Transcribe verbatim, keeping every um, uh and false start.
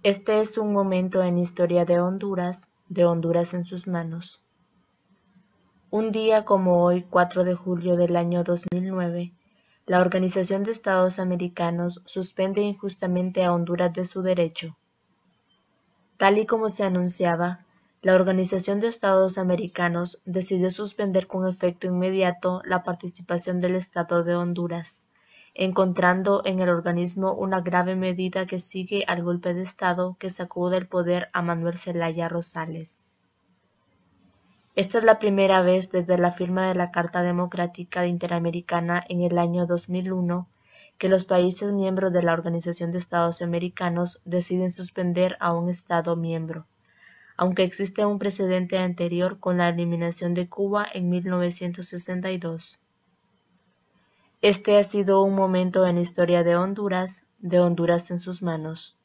Este es un momento en la historia de Honduras, de Honduras en sus manos. Un día como hoy, cuatro de julio del año dos mil nueve, la Organización de Estados Americanos suspende injustamente a Honduras de su derecho. Tal y como se anunciaba, la Organización de Estados Americanos decidió suspender con efecto inmediato la participación del Estado de Honduras, encontrando en el organismo una grave medida que sigue al golpe de Estado que sacó del poder a Manuel Zelaya Rosales. Esta es la primera vez desde la firma de la Carta Democrática Interamericana en el año dos mil uno que los países miembros de la Organización de Estados Americanos deciden suspender a un Estado miembro, aunque existe un precedente anterior con la eliminación de Cuba en mil novecientos sesenta y dos. Este ha sido un momento en la historia de Honduras, de Honduras en sus manos.